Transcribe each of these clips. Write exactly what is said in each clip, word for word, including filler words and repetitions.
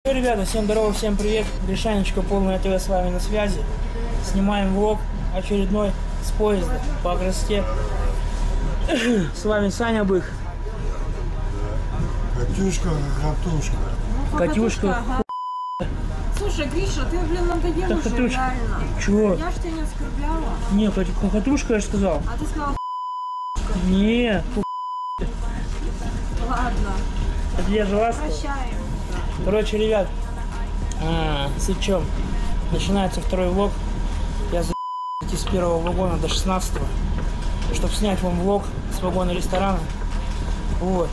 Ребята, всем здорово, всем привет. Гришанечка Полное ТВ с вами на связи. Снимаем влог очередной с поезда по Красоте. С вами Саня Бык. Катюшка, Катюшка. Ну, Катюшка. Ага. Слушай, Гриша, ты, блин, надоел уже, Катюшка. реально. Чего? Я ж тебя не оскорбляла. Не, Катюшка, я же сказал. А ты сказала, Не, ладно, это я же вас. прощаем. Короче, ребят, а, суть в чем? Начинается второй влог. Я за идти с первого вагона до шестнадцатого, чтобы снять вам влог с вагона ресторана. Вот.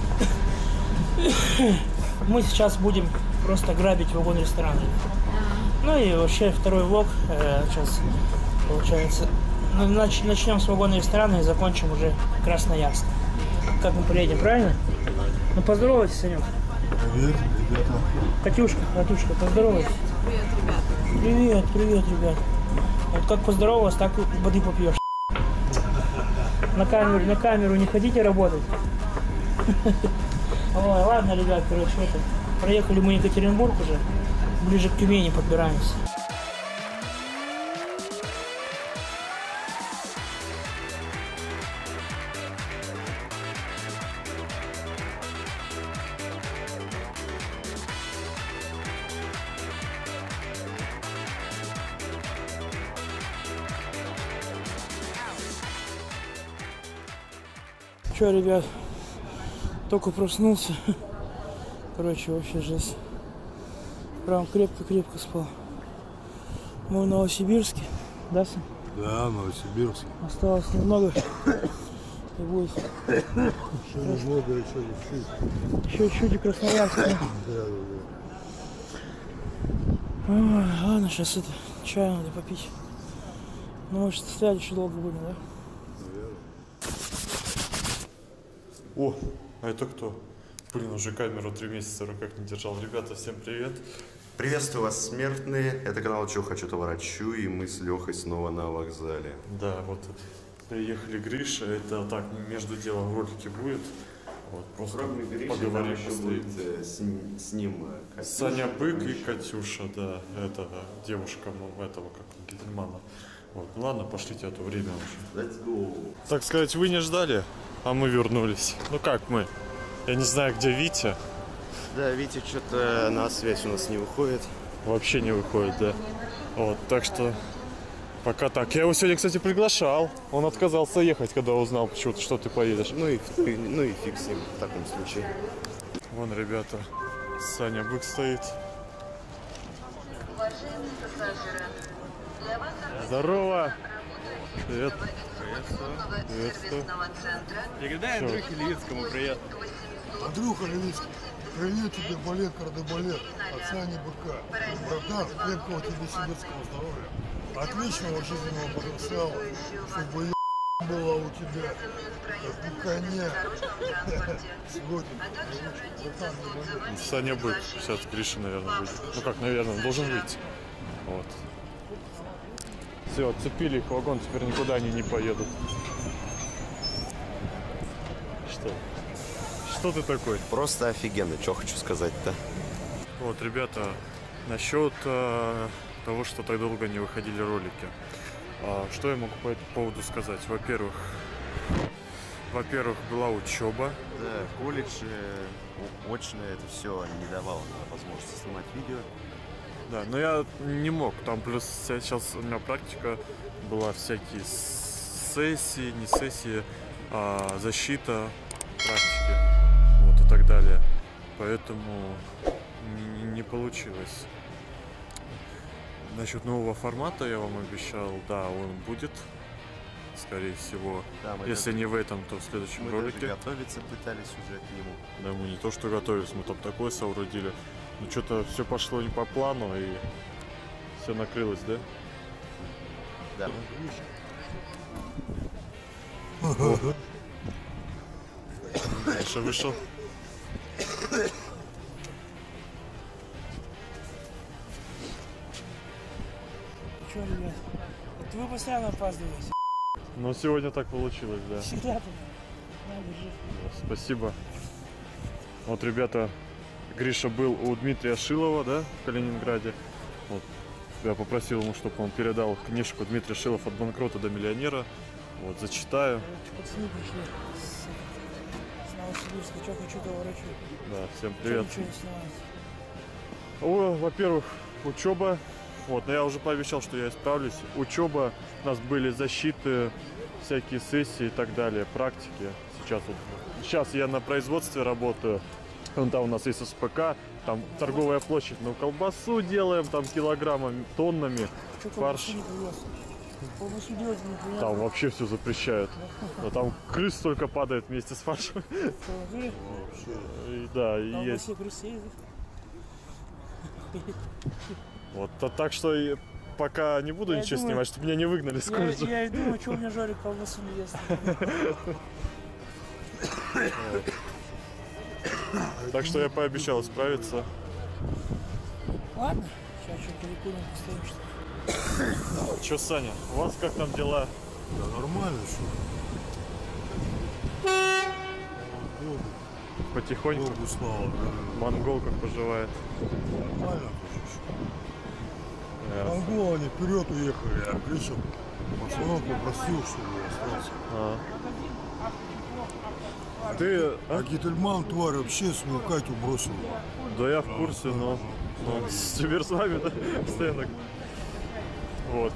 Мы сейчас будем просто грабить вагон ресторана. Ну и вообще второй влог э, сейчас получается. Ну, нач начнем с вагона ресторана и закончим уже Красноярск. Как мы приедем, правильно? Ну поздоровайся, Санек. Привет, ребята. Катюшка, Катюшка, поздоровайся. Привет, ребят. Привет, привет, ребят. Вот как поздоровалась, так воды попьешь. На камеру, на камеру не хотите работать? Ой, ладно, ребят, короче, это. Проехали мы Екатеринбург уже. Ближе к Тюмени подбираемся. Че, ребят, только проснулся. Короче, вообще жесть. Прям крепко-крепко спал. Мы в Новосибирске, да, Сын? Да, Новосибирск. Осталось немного. И будет. Еще немного, еще чуть-чуть. Еще чуть и Красноярск. Да? Да, да, да. Ой, ладно, сейчас это чай надо попить. Ну, может, стоять еще долго будем, да? О, а это кто? Блин, уже камеру три месяца в руках не держал. Ребята, всем привет. Приветствую вас, смертные. Это канал «Чё хочу, то ворочу», и мы с Лехой снова на вокзале. Да, вот приехали Гриша. Это так, между делом в ролике будет. Вот, просто Кроме Гриши, поговорим там еще постоим. будет э, с, ним- с ним э, Катюша, Саня Бык там и еще. Катюша, да, это девушка ну, этого, как Гительмана. Вот, ну ладно, пошлите, а то время уже. Let's go. Так сказать, вы не ждали, а мы вернулись. Ну как мы? Я не знаю, где Витя. Да, Витя что-то на связь у нас не выходит. Вообще не выходит, да. Вот, так что пока так. Я его сегодня, кстати, приглашал. Он отказался ехать, когда узнал почему-то, что ты поедешь. Ну и, ну и фиг с ним в таком случае. Вон, ребята, Саня Бык стоит. Здорово! Привет. Приветствую. Приветствую. Передай Андрюхе Левицкому привет. Андрюха Левицкий, привет тебе, балет, кардебалет, от Сани Быка. Братан, крепкого тебе сибирского здоровья, отличного жизненного потенциала, чтобы е*** было у тебя, как у коня. Сегодня, братан, не болит. Саня Бык. Сейчас Гриша, наверное, будет. Ну как, наверное, он должен выйти. Вот. Все, отцепили их в вагон, теперь никуда они не поедут. Что? Что ты такой? Просто офигенно, что хочу сказать-то. Вот, ребята, насчет э, того, что так долго не выходили ролики. А, что я могу по этому поводу сказать? Во-первых, во-первых, была учеба. Да, колледж, э, очное, это все не давало возможности снимать видео. Да, но я не мог. Там плюс сейчас у меня практика была, всякие сессии, не сессии, а защита, практики, вот и так далее. Поэтому не, не получилось. Насчет нового формата я вам обещал, да, он будет, скорее всего. Да, мы Если даже- не в этом, то в следующем Мы ролике. даже готовиться пытались уже к нему. Да, мы не то что готовились, мы там такое соорудили. Ну что-то все пошло не по плану и все накрылось, да? Да. Миша вышел. Че, ребят? Это вы постоянно опаздываете. Но сегодня так получилось, да. Всегда так. На, держи. Спасибо. Вот, ребята, Гриша был у Дмитрия Шилова, да, в Калининграде. Вот. Я попросил ему, чтобы он передал книжку Дмитрия Шилов «От банкрота до миллионера». Вот, зачитаю. Пацаны пришли с, с Новосибирска. Что хочу, то ворочу. Да, всем привет. Ничего не снимается. О, во-первых, учеба. Вот, но я уже пообещал, что я исправлюсь. Учеба, у нас были защиты, всякие сессии и так далее, практики. Сейчас вот, сейчас я на производстве работаю. Вон там у нас есть СПК, там торговая площадь. Ну, колбасу делаем там килограммами, тоннами. Что Фарш. колбасу не привез? Колбасу делать не привез. Там вообще все запрещают. Но там крыс только падает вместе с фаршем. Положили? И, да, и Там есть. все крысы ездят. Вот, то, так что и пока не буду Я ничего думаю, снимать, чтобы меня не выгнали с Я, колледжа. я и думаю, что у меня Жорик колбасу не ест. Так что я пообещал исправиться. Ладно, сейчас что, перекурим, постоим, что ли. Че, Саня, у вас как там дела? Да нормально все. Богу, Потихоньку. Богу слава. Да. Монгол как поживает? Нормально тоже все. Ясно. Монголы они вперед уехали, а Гриша пацанов попросил, чтобы я остался. А. Ты... А а? Гительман, тварь, вообще свою Катю бросил. Да я в курсе, но... но теперь с вами, да? Постоянно. Вот.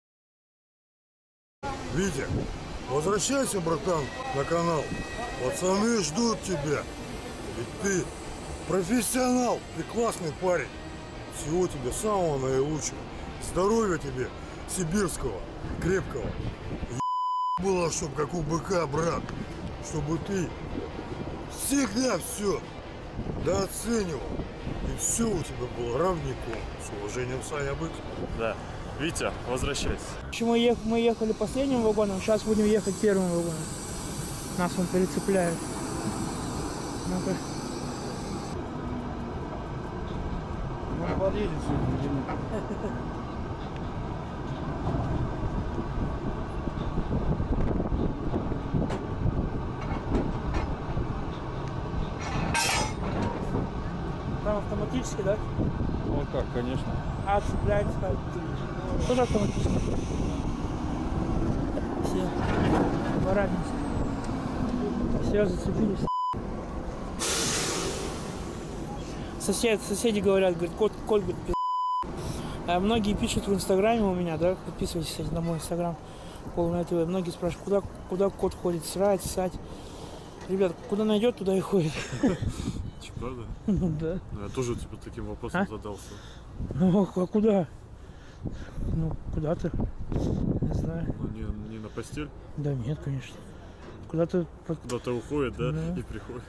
Витя, возвращайся, братан, на канал. Пацаны ждут тебя. Ведь ты профессионал, ты классный парень. Всего тебе самого наилучшего. Здоровья тебе, сибирского, крепкого. Е- было, чтоб как у быка, брат. Чтобы ты всегда все дооценивал. И все у тебя было равняком. С уважением, Саня Бык. Да. Витя, возвращайся. Почему ех- мы ехали последним вагоном, сейчас будем ехать первым вагоном. Нас он перецепляет. Ну-ка. Он подъедет сегодня. Там автоматически, да? Ну как, конечно. А, цепляется так. Тоже автоматически. Все. По разнице. Все, зацепились. Сосед, соседи говорят, говорят, кот, Коль, говорит, пи***. А многие пишут в инстаграме у меня, да, подписывайтесь, кстати, на мой инстаграм, Полное ТВ. Многие спрашивают, куда, куда кот ходит, срать, ссать. Ребят, куда найдет, туда и ходит. Че, правда? Ну да. Ну, я тоже типа таким вопросом А? задался. Ну, а куда? Ну, куда-то. Не знаю. Ну, не, не на постель, Да нет, конечно. Куда-то... под- куда-то уходит, да, Да. и приходит.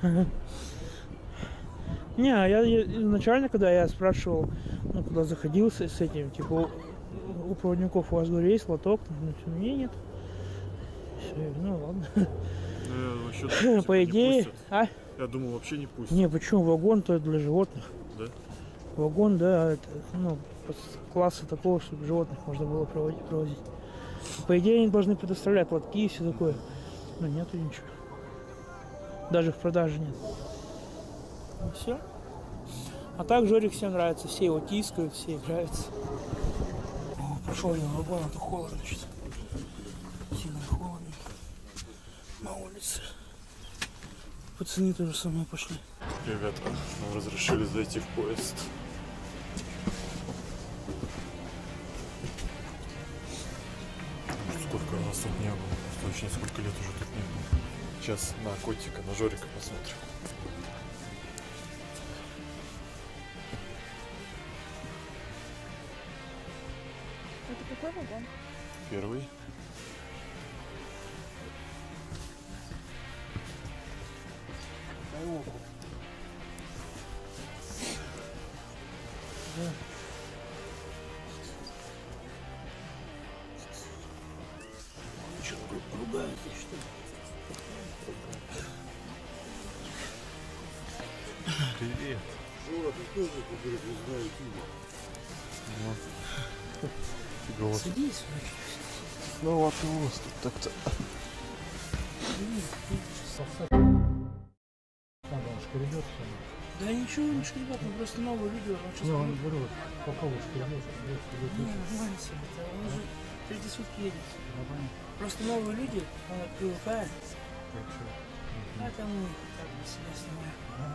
Не, а я, я изначально, когда я спрашивал, ну, куда заходил с, с этим, типа, у, у проводников у вас, говорю, есть лоток? Ну, все, мне нет. Все, ну, ладно. Ну, я вообще думал, типа, По не идее... пустят. А? Я думал, вообще не пустят. Не, почему? Вагон-то для животных. Да? Вагон, да, это, ну, с- класса такого, чтобы животных можно было проводить, провозить. По идее, они должны предоставлять лотки и все такое. Но нету ничего. Даже в продаже нет. И все. А так Жорик всем нравится. Все его тискают, все играются. О, пошел я на вагон, а то холодно, что-то. Сильно холодно. На улице. Пацаны тоже со мной пошли. Ребята, нам разрешили зайти в поезд. Сколько нас тут не было. Точно, сколько лет уже тут не было. Сейчас на котика, на Жорика посмотрим. Это какой вагон? Первый. Что, ругается, что ли? Привет. Жора, ты тоже, как говорит, не знаю, Тима. Голос. Садись, Ну, а ты у вас тут так-то. Да ничего. ничего, ничего, ребят, мы просто новое видео. Он сейчас... Не, он берет, попробуй, что Не, нормально все, это он уже третьи сутки едет. Просто новые люди, он привыкает. А там мы так на себя снимаем.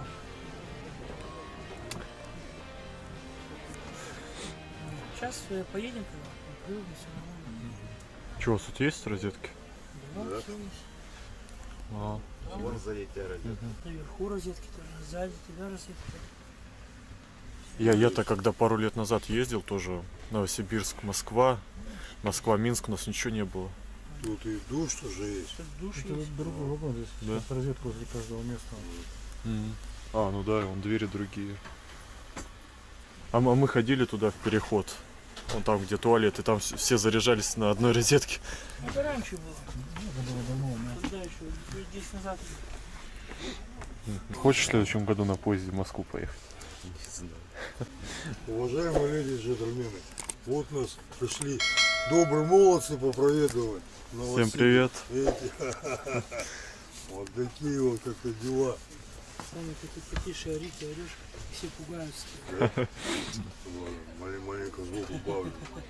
Сейчас э, поедем туда, привыкнем, все нормально. Чего, тут есть розетки? Да, все есть. А. Вот сзади тебя розетка. Наверху розетки тоже, сзади тебя розетки. Я, я-то когда пару лет назад ездил, тоже Новосибирск, Москва, Москва, Минск, у нас ничего не было. Тут и душ тоже есть. Тут душ Это есть. другой вопрос, здесь Да. да. розетка возле каждого места. Мгм. А, ну да, вон двери другие. А мы, а мы ходили туда в переход. Вон там, где туалет, и там вс- все заряжались на одной розетке. Это раньше было. Это было давно, да. Когда еще? Лет десять назад. Хочешь в следующем году на поезде в Москву поехать? Не знаю. Уважаемые леди и джентльмены, вот нас пришли добрые молодцы попроведывать. Всем привет. Видите? Вот такие вот как-то дела. Сами ты потише орите, орешь, все пугаются. Ладно, малень- маленько звук убавлю.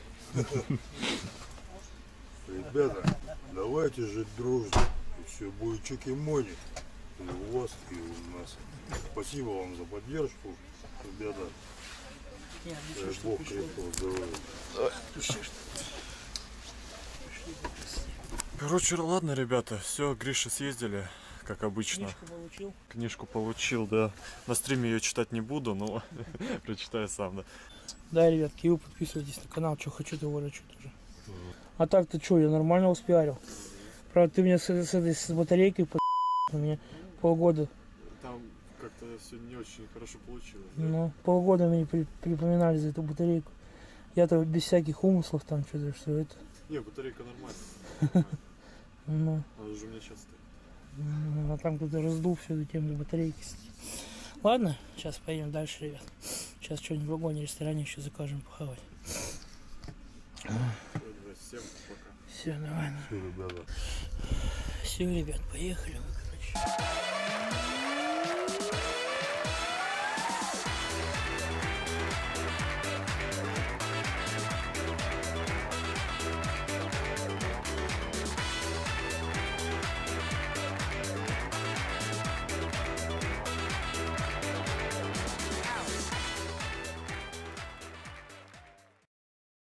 Ребята, давайте жить дружно. И все будет чики-мони. И у вас, и у нас. Спасибо вам за поддержку, ребята. Я Дай ничего, что Бог пришло. крепкого здоровья. Пиши, что пришли попросить. Короче, ладно, ребята, все, Гриша съездили, как обычно. Книжку получил. Книжку получил, да. На стриме ее читать не буду, но прочитаю сам, да. Да, ребятки, и вы подписывайтесь на канал, что хочу, то говорю, что тоже. А так-то что, я нормально успеарил. Правда, ты меня с, с этой с батарейкой по у меня полгода. Там как-то все не очень хорошо получилось. Ну, полгода мне при- припоминали за эту батарейку. Я-то без всяких умыслов там что-то, что это. Не, батарейка нормальная. Ну, Она уже у меня сейчас стоит. ну, а там кто-то раздул всю эту тему до батарейки. Ладно, сейчас поедем дальше, ребят. Сейчас что-нибудь в вагоне, ресторане еще закажем похавать. Всем пока. Все, давай. Все, ребята. Все, ребят, поехали мы, короче.